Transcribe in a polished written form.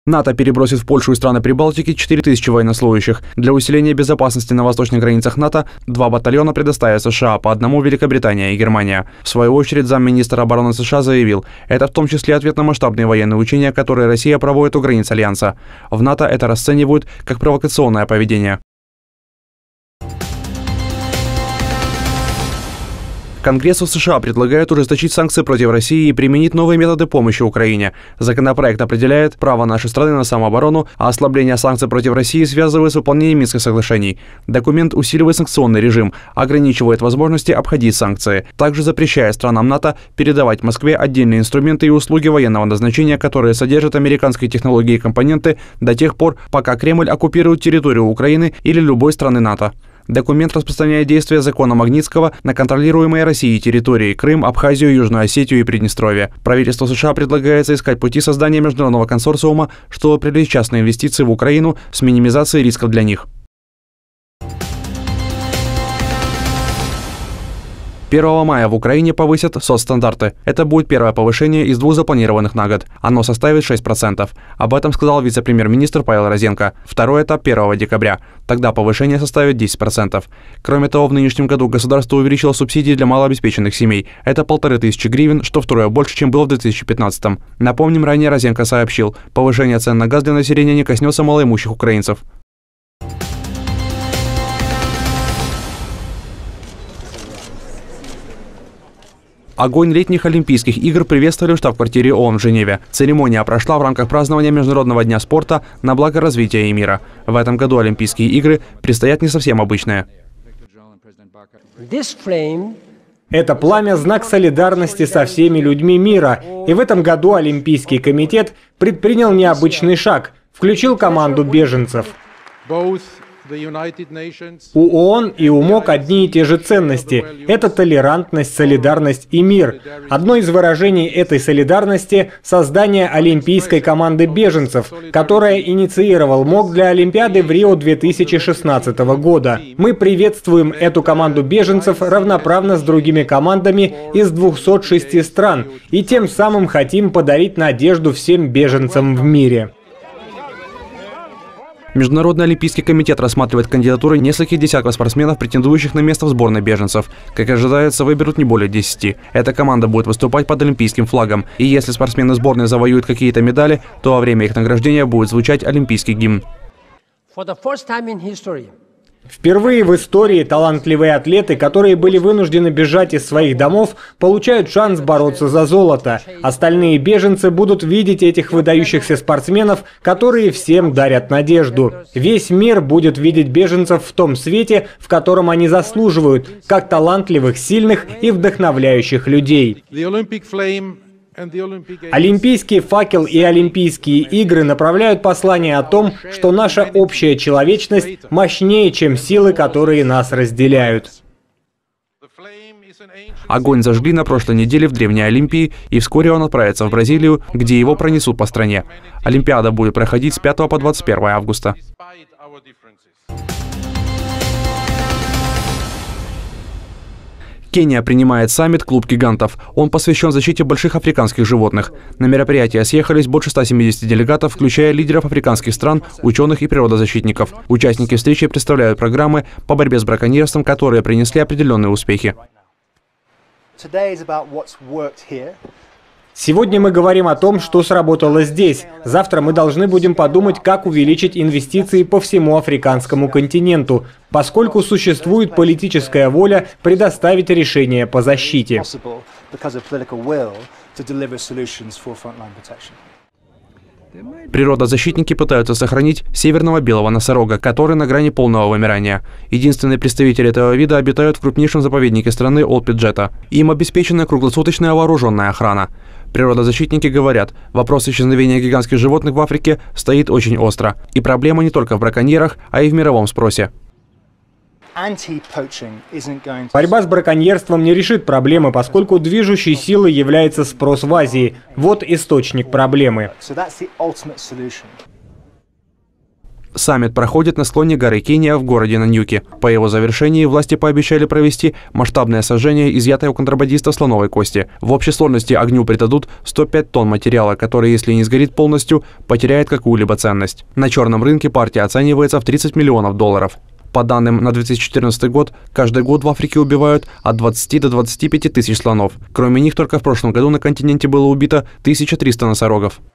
НАТО перебросит в Польшу и страны Прибалтики 4000 военнослужащих. Для усиления безопасности на восточных границах НАТО 2 батальона предоставят США, по одному Великобритания и Германия. В свою очередь, замминистра обороны США заявил, это в том числе ответ на масштабные военные учения, которые Россия проводит у границ Альянса. В НАТО это расценивают как провокационное поведение. Конгрессу США предлагают ужесточить санкции против России и применить новые методы помощи Украине. Законопроект определяет право нашей страны на самооборону, а ослабление санкций против России связывает с выполнением Минских соглашений. Документ усиливает санкционный режим, ограничивает возможности обходить санкции, также запрещая странам НАТО передавать Москве отдельные инструменты и услуги военного назначения, которые содержат американские технологии и компоненты до тех пор, пока Кремль оккупирует территорию Украины или любой страны НАТО. Документ распространяет действие закона Магнитского на контролируемые Россией территории – Крым, Абхазию, Южную Осетию и Приднестровье. Правительству США предлагается искать пути создания международного консорциума, чтобы привлечь частные инвестиции в Украину с минимизацией рисков для них. 1 мая в Украине повысят соцстандарты. Это будет первое повышение из 2 запланированных на год. Оно составит 6%. Об этом сказал вице-премьер-министр Павел Розенко. Второй этап 1 декабря. Тогда повышение составит 10%. Кроме того, в нынешнем году государство увеличило субсидии для малообеспеченных семей. Это 1500 гривен, что втрое больше, чем было в 2015. Напомним, ранее Розенко сообщил, повышение цен на газ для населения не коснется малоимущих украинцев. Огонь летних Олимпийских игр приветствовали в штаб-квартире ООН в Женеве. Церемония прошла в рамках празднования Международного дня спорта на благо развития и мира. В этом году Олимпийские игры предстоят не совсем обычные. Это пламя – знак солидарности со всеми людьми мира. И в этом году Олимпийский комитет предпринял необычный шаг – включил команду беженцев. У ООН и у МОК одни и те же ценности – это толерантность, солидарность и мир. Одно из выражений этой солидарности – создание олимпийской команды беженцев, которая инициировал МОК для Олимпиады в Рио 2016 года. Мы приветствуем эту команду беженцев равноправно с другими командами из 206 стран и тем самым хотим подарить надежду всем беженцам в мире. Международный олимпийский комитет рассматривает кандидатуры нескольких десятков спортсменов, претендующих на место в сборной беженцев. Как ожидается, выберут не более 10. Эта команда будет выступать под олимпийским флагом. И если спортсмены сборной завоюют какие-то медали, то во время их награждения будет звучать олимпийский гимн. Впервые в истории талантливые атлеты, которые были вынуждены бежать из своих домов, получают шанс бороться за золото. Остальные беженцы будут видеть этих выдающихся спортсменов, которые всем дарят надежду. Весь мир будет видеть беженцев в том свете, в котором они заслуживают, как талантливых, сильных и вдохновляющих людей. Олимпийский факел и Олимпийские игры направляют послание о том, что наша общая человечность мощнее, чем силы, которые нас разделяют. Огонь зажгли на прошлой неделе в Древней Олимпии, и вскоре он отправится в Бразилию, где его пронесут по стране. Олимпиада будет проходить с 5 по 21 августа. Кения принимает саммит «Клуб гигантов». Он посвящен защите больших африканских животных. На мероприятие съехались больше 170 делегатов, включая лидеров африканских стран, ученых и природозащитников. Участники встречи представляют программы по борьбе с браконьерством, которые принесли определенные успехи. Сегодня мы говорим о том, что сработало здесь. Завтра мы должны будем подумать, как увеличить инвестиции по всему африканскому континенту, поскольку существует политическая воля предоставить решение по защите. Природозащитники пытаются сохранить северного белого носорога, который на грани полного вымирания. Единственные представители этого вида обитают в крупнейшем заповеднике страны Олд-Пиджета. Им обеспечена круглосуточная вооруженная охрана. Природозащитники говорят, вопрос исчезновения гигантских животных в Африке стоит очень остро. И проблема не только в браконьерах, а и в мировом спросе. Борьба с браконьерством не решит проблемы, поскольку движущей силой является спрос в Азии. Вот источник проблемы. Саммит проходит на склоне горы Кения в городе Наньюки. По его завершении власти пообещали провести масштабное сожжение изъятой у контрабандистов слоновой кости. В общей сложности огню придадут 105 тонн материала, который, если не сгорит полностью, потеряет какую-либо ценность. На черном рынке партия оценивается в 30 миллионов долларов. По данным на 2014 год, каждый год в Африке убивают от 20 до 25 тысяч слонов. Кроме них, только в прошлом году на континенте было убито 1300 носорогов.